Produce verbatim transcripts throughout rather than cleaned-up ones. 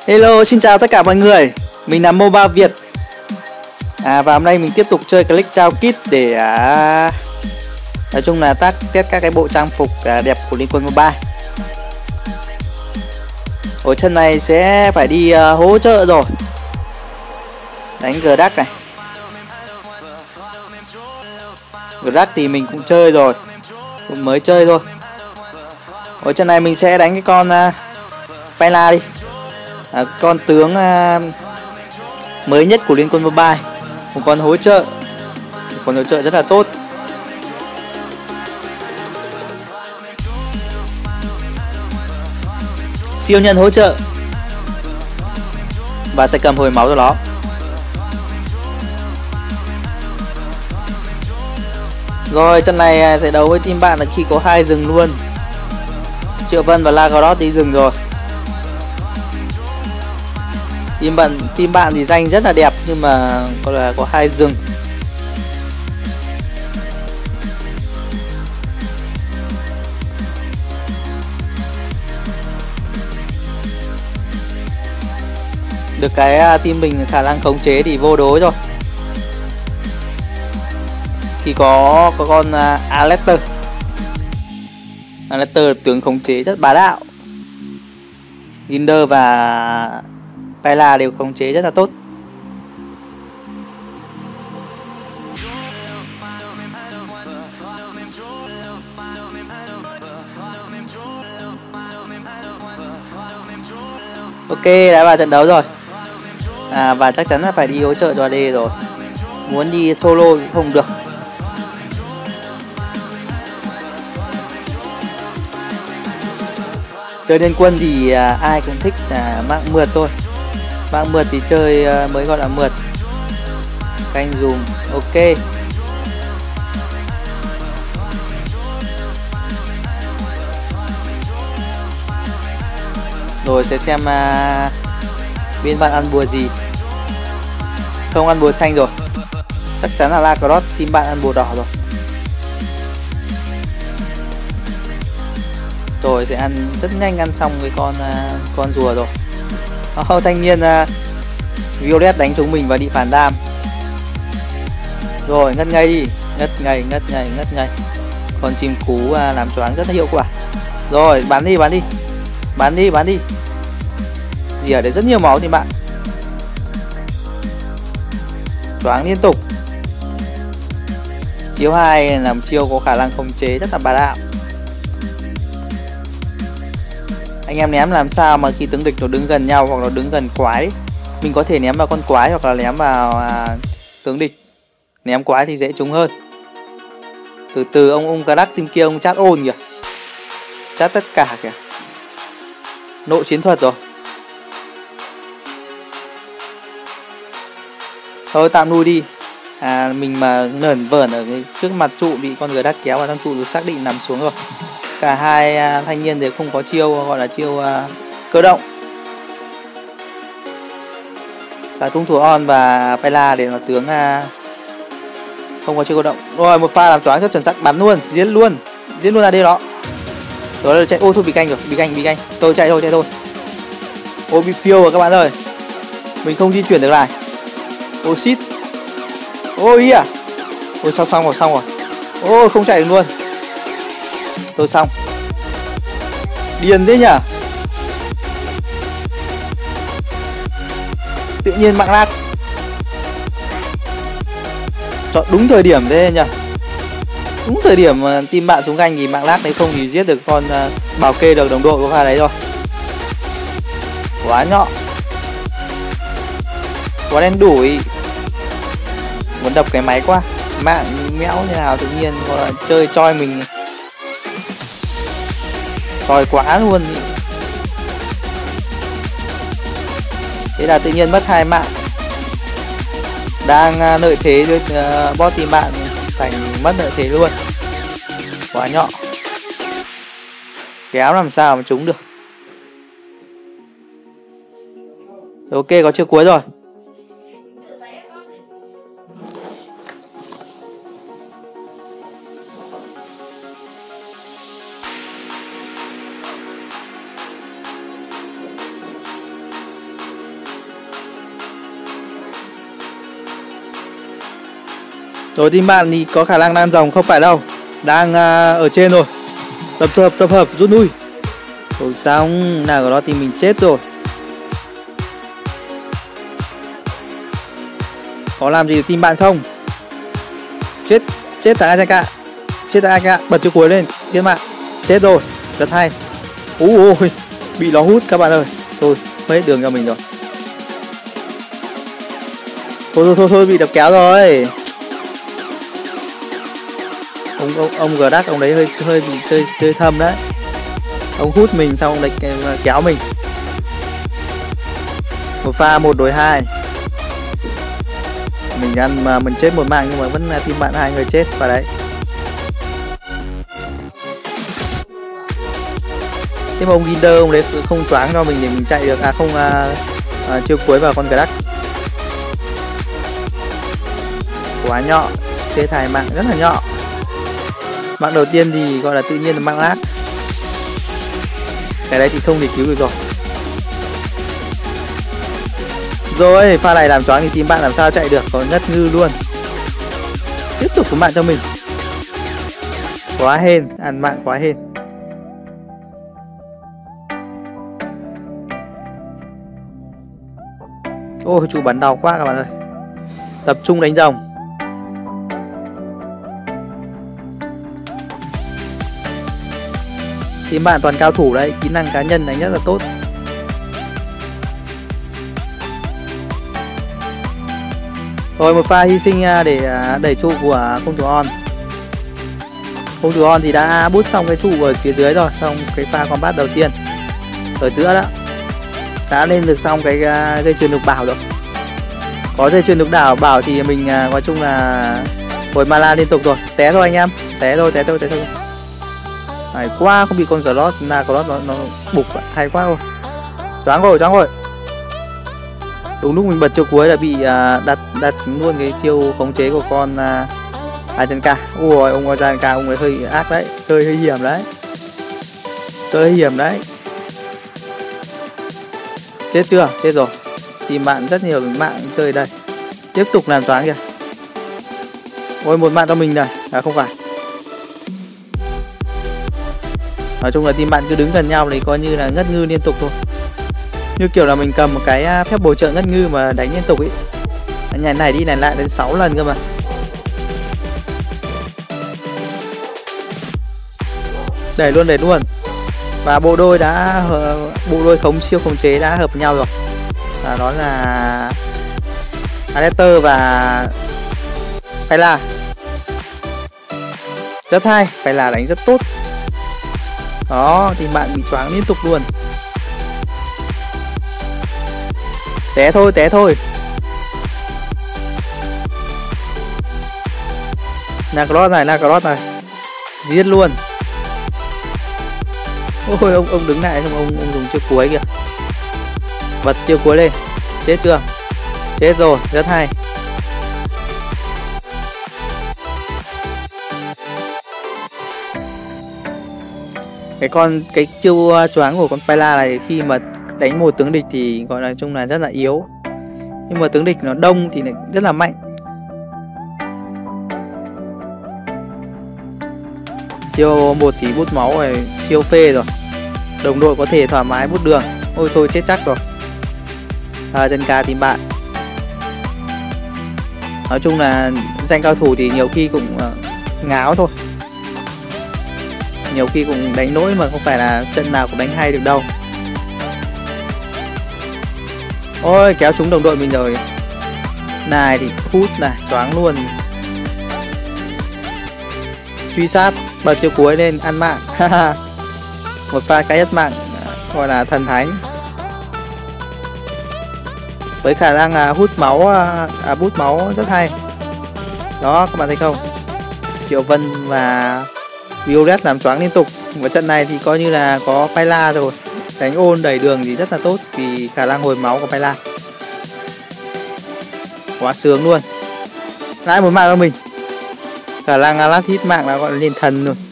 Hello, xin chào tất cả mọi người. Mình là Mobile Việt. À, và hôm nay mình tiếp tục chơi Click Trao Kit để à, nói chung là tác test các cái bộ trang phục à, đẹp của Liên Quân Mobile. Ở chân này sẽ phải đi à, hỗ trợ rồi. Đánh Gdack này. Gdack thì mình cũng chơi rồi, cũng mới chơi thôi. Ở chân này mình sẽ đánh cái con uh, Payla đi. À, con tướng uh, mới nhất của Liên Quân Mobile, một con hỗ trợ, một con hỗ trợ rất là tốt. Siêu nhân hỗ trợ và sẽ cầm hồi máu cho nó. Rồi trận này sẽ đấu với team bạn là khi có hai rừng luôn. Triệu Vân và Lagros đi rừng rồi. Team bạn team bạn thì danh rất là đẹp nhưng mà có là có hai rừng. Được cái team mình khả năng khống chế thì vô đối rồi. Khi có có con uh, Alector. Alector tướng khống chế rất bá đạo. Linder và Payla đều khống chế rất là tốt. Ok, đã vào trận đấu rồi. À, và chắc chắn là phải đi hỗ trợ cho a đê rồi. Muốn đi solo cũng không được. Chơi Liên Quân thì à, ai cũng thích là mạng mượt thôi. Mạng mượt thì chơi à, mới gọi là mượt. Canh dùm, ok. Rồi sẽ xem à, bên bạn ăn bùa gì. Không ăn bùa xanh rồi. Chắc chắn là Lagros team bạn ăn bùa đỏ rồi. Rồi sẽ ăn rất nhanh, ăn xong cái con uh, con rùa rồi. Oh, thanh niên uh, Violet đánh chúng mình và đi phản đam. Rồi ngất ngây đi, ngất ngây, ngất ngây, ngất ngây. Con chim cú uh, làm choáng rất là hiệu quả. Rồi bắn đi, bắn đi, bắn đi, bắn đi. Gì ở đấy rất nhiều máu thì bạn. Choáng liên tục. Chiêu hai làm chiêu có khả năng khống chế rất là bá đạo. Anh em ném làm sao mà khi tướng địch nó đứng gần nhau hoặc nó đứng gần quái, mình có thể ném vào con quái hoặc là ném vào à, tướng địch. Ném quái thì dễ trúng hơn. Từ từ ông ông Gdack team kia ông chat ôn kìa. Chat tất cả kìa. Nội chiến thuật rồi. Thôi tạm nuôi đi. À, mình mà nởn vởn ở cái trước mặt trụ bị con Gdack kéo vào trong trụ rồi xác định nằm xuống rồi. Cả hai à, thanh niên đều không có chiêu gọi là chiêu à, cơ động. Cả Tung Thủ On và Payla đều là tướng à, không có chiêu cơ động. Rồi một pha làm choáng rất chuẩn xác, bắn luôn, giết luôn, giết luôn là đây đó. Rồi là chạy, ô thôi bị canh rồi, bị canh, bị canh. Tôi chạy thôi, chạy thôi. Ô bị phiêu rồi các bạn ơi. Mình không di chuyển được lại. Ô shit. Ôi ý à. Ôi xong xong rồi, xong rồi. Ôi không chạy được luôn. Tôi xong. Điên thế nhỉ. Tự nhiên mạng lag. Chọn đúng thời điểm thế nhỉ. Đúng thời điểm mà team bạn xuống ganh thì mạng lag đấy, không thì giết được con uh, bảo kê được đồng đội của pha đấy rồi. Quá nhọ. Quá đen đủi. Muốn đập cái máy quá. Mạng méo như nào tự nhiên gọi là chơi choi mình. Choi quá luôn. Thế là tự nhiên mất hai mạng. Đang uh, lợi thế với uh, bot team bạn thành mất lợi thế luôn. Quá nhọ. Kéo làm sao mà trúng được. Ok, có chiêu cuối rồi. Rồi team bạn thì có khả năng đang dòng, không phải đâu, đang uh, ở trên rồi. Tập hợp tập hợp rút lui. Rồi xong, nào có đó thì mình chết rồi. Có làm gì được team bạn không? Chết, chết thằng a ca. Chết thằng a ca, bật chiếc cuối lên, team bạn. Chết rồi, rất hay. Ui ôi, bị nó hút các bạn ơi. Thôi, mất hết đường cho mình rồi. Thôi thôi thôi, thôi bị đập kéo rồi. Ông ông ông gờ đắc ông đấy hơi hơi bị chơi chơi thâm đấy. Ông hút mình xong ông đấy kéo mình. Một pha một đối hai. Mình ăn mà mình chết một mạng nhưng mà vẫn là team bạn hai người chết vào đấy. Thế mà ông Ginder ông đấy không choáng cho mình để mình chạy được, à không à, à, chiêu cuối vào con gờ đắc. Quá nhọ, thế thải mạng rất là nhọ. Mạng đầu tiên thì gọi là tự nhiên là mạng lát. Cái đấy thì không thể cứu được rồi. Rồi pha này làm choáng thì team bạn làm sao chạy được, có ngất ngư luôn. Tiếp tục có mạng cho mình. Quá hên, ăn mạng quá hên. Ôi chủ bắn đau quá các bạn ơi. Tập trung đánh rồng. Team bạn toàn cao thủ đấy, kỹ năng cá nhân đánh rất là tốt. Rồi một pha hy sinh để đẩy trụ của công thủ On. Công thủ On thì đã bút xong cái trụ ở phía dưới rồi, xong cái pha combat đầu tiên ở giữa đó đã lên được xong cái dây chuyền đục bảo rồi. Có dây chuyền đục đảo bảo thì mình nói chung là hồi mana liên tục rồi. Té thôi anh em, té thôi, té thôi, té thôi. Hay quá, không bị con Clot, là Clot nó, nó bục, hay quá rồi. Choáng rồi, choáng rồi. Đúng lúc mình bật chiêu cuối là bị uh, đặt đặt luôn cái chiêu khống chế của con uh, Ajanka. Ui, ông Ajanka ông ấy hơi ác đấy, chơi hơi hiểm đấy. Chơi hơi hiểm đấy. Chết chưa? Chết rồi. Team bạn rất nhiều mạng chơi đây. Tiếp tục làm choáng kìa. Ôi một mạng cho mình này, à không phải. Nói chung là team bạn cứ đứng gần nhau thì coi như là ngất ngư liên tục thôi. Như kiểu là mình cầm một cái phép bổ trợ ngất ngư mà đánh liên tục ấy. Nhà này đi này lại đến sáu lần cơ mà. Đẩy luôn, đẩy luôn. Và bộ đôi đã bộ đôi khống siêu khống chế đã hợp nhau rồi. Và đó là Alester và Payla. Rất hay, Payla đánh rất tốt. Đó, thì bạn bị choáng liên tục luôn. Té thôi, té thôi. Nacros này, Nacros này. Giết luôn. Ôi, ông ông đứng lại, ông ông dùng chiêu cuối kìa. Bật chiêu cuối lên. Chết chưa? Chết rồi, rất hay. Cái con cái chiêu choáng của con Payla này khi mà đánh một tướng địch thì gọi là chung là rất là yếu. Nhưng mà tướng địch nó đông thì lại rất là mạnh. Chiêu một thì bút máu này siêu phê rồi. Đồng đội có thể thoải mái bút đường. Ôi thôi chết chắc rồi. À, dân ca tìm bạn. Nói chung là danh cao thủ thì nhiều khi cũng uh, ngáo thôi. Nhiều khi cũng đánh nỗi mà không phải là trận nào cũng đánh hay được đâu. Ôi kéo trúng đồng đội mình rồi. Này thì hút này, choáng luôn. Truy sát, bật chiêu cuối lên ăn mạng. Một pha cái hết mạng gọi là thần thánh. Với khả năng à, hút máu, à, bút máu rất hay. Đó các bạn thấy không? Triệu Vân và Violet làm choáng liên tục. Và trận này thì coi như là có Payla rồi. Đánh ôn đẩy đường thì rất là tốt vì khả năng hồi máu của Payla. Quá sướng luôn. Lại một mạng của mình. Khả năng lát hit mạng là gọi là lên thần luôn.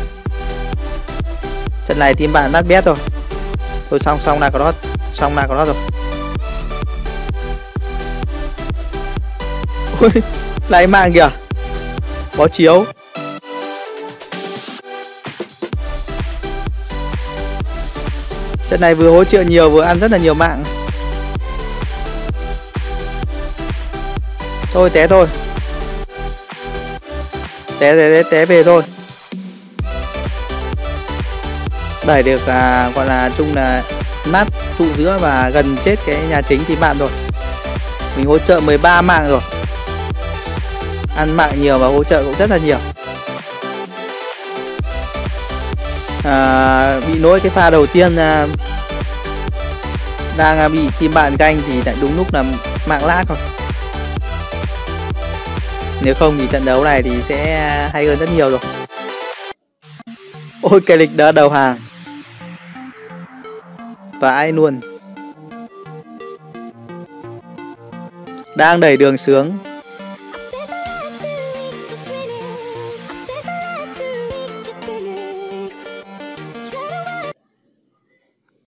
Trận này team bạn đắt bét rồi. Thôi xong xong là có đó. Xong là có đó rồi. Ui, lại mạng kìa. Bó chiếu. Trận này vừa hỗ trợ nhiều vừa ăn rất là nhiều mạng. Thôi té thôi. Té té té, té về thôi. Đẩy được à, gọi là chung là nát trụ giữa và gần chết cái nhà chính thì bạn rồi. Mình hỗ trợ mười ba mạng rồi. Ăn mạng nhiều và hỗ trợ cũng rất là nhiều. À, bị lỗi cái pha đầu tiên à, đang à, bị team bạn canh thì lại đúng lúc là mạng lag rồi. Nếu không thì trận đấu này thì sẽ hay hơn rất nhiều rồi. Ôi cái lịch đã đầu hàng. Vãi luôn. Đang đẩy đường sướng.